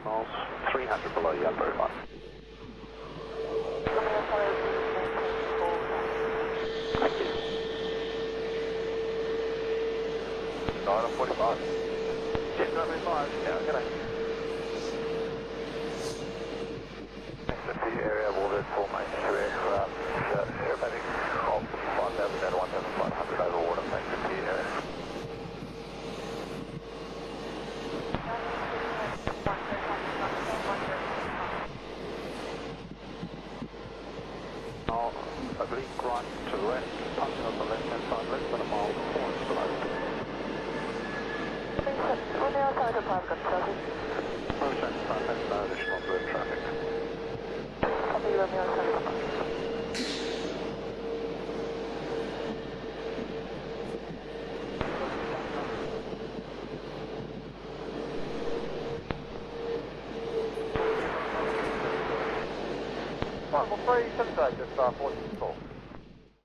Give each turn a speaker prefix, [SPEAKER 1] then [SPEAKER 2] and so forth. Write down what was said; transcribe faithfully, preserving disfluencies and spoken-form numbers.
[SPEAKER 1] miles, three hundred below Yumbo line. Thank you. nine forty-five. Jet nine forty-five, yeah, g'day. Next to the area of orbit formation to aircraft, uh, aerobatic of five thousand down to one thousand five hundred over water, thanks to the area. Now, oblique right to left, punching on the left hand side, less than a mile, four inches below.
[SPEAKER 2] On the outside of five, got traffic.
[SPEAKER 1] Motion, front and no additional through traffic.
[SPEAKER 2] Copy, Romeo seven.
[SPEAKER 1] One, well, three, seven, eight, just uh, four, four.